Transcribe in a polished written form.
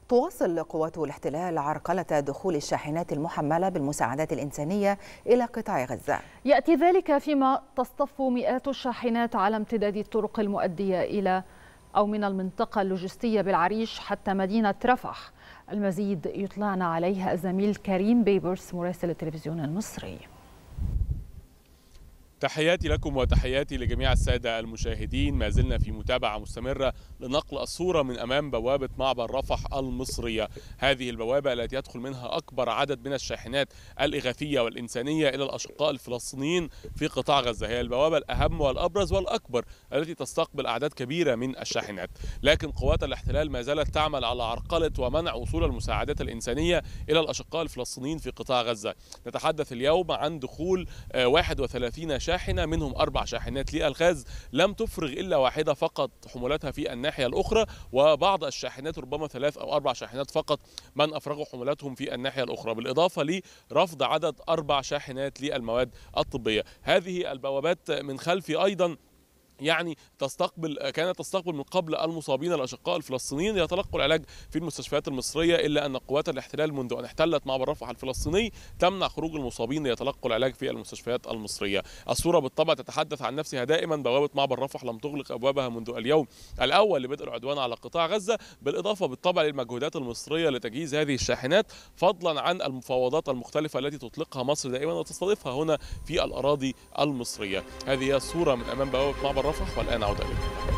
تواصل قوات الاحتلال عرقلة دخول الشاحنات المحملة بالمساعدات الإنسانية إلى قطاع غزة. يأتي ذلك فيما تصطف مئات الشاحنات على امتداد الطرق المؤدية إلى أو من المنطقة اللوجستية بالعريش حتى مدينة رفح. المزيد يطلعنا عليها الزميل كريم بيبرس مراسل التلفزيون المصري. تحياتي لكم وتحياتي لجميع السادة المشاهدين. ما زلنا في متابعة مستمرة لنقل الصورة من أمام بوابة معبر رفح المصرية. هذه البوابة التي يدخل منها أكبر عدد من الشاحنات الإغاثية والإنسانية إلى الأشقاء الفلسطينيين في قطاع غزة. هي البوابة الأهم والأبرز والأكبر التي تستقبل أعداد كبيرة من الشاحنات، لكن قوات الاحتلال ما زالت تعمل على عرقلة ومنع وصول المساعدات الإنسانية إلى الأشقاء الفلسطينيين في قطاع غزة. نتحدث اليوم عن دخول 31 شاحنة، منهم 4 شاحنات للغاز لم تفرغ إلا واحدة فقط حمولتها في الناحية الأخرى، وبعض الشاحنات ربما 3 أو 4 شاحنات فقط من أفرغوا حمولتهم في الناحية الأخرى، بالإضافة لرفض عدد 4 شاحنات للمواد الطبية. هذه البوابات من خلفي أيضا كانت تستقبل من قبل المصابين الأشقاء الفلسطينيين يتلقوا العلاج في المستشفيات المصرية، إلا أن قوات الاحتلال منذ أن احتلت معبر رفح الفلسطيني تمنع خروج المصابين ليتلقوا العلاج في المستشفيات المصرية. الصورة بالطبع تتحدث عن نفسها دائما. بوابة معبر رفح لم تغلق أبوابها منذ اليوم الأول لبدء العدوان على قطاع غزة، بالإضافة بالطبع للمجهودات المصرية لتجهيز هذه الشاحنات، فضلا عن المفاوضات المختلفة التي تطلقها مصر دائما وتستضيفها هنا في الأراضي المصرية. هذه هي الصورة من أمام بوابة معبر رفح، والآن أعود إليكم.